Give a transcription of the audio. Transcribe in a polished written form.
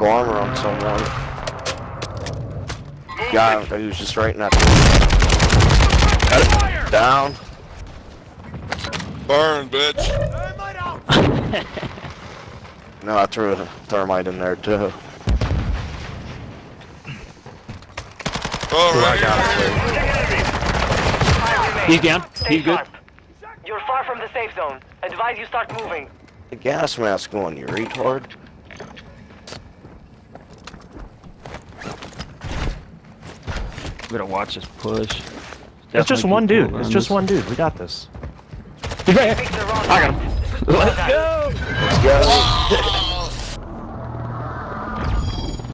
medical armor on someone. Yeah, he was just right in that. Got it. Down. Burn, bitch. No, I threw a thermite in there too. Oh, I right got it. He's down. He's good. You're far from the safe zone. Advise you start moving. The gas mask on, you retard. We gotta watch this push. It's just one dude. It's just one dude. We got this. I got him. Let's go. Let's go.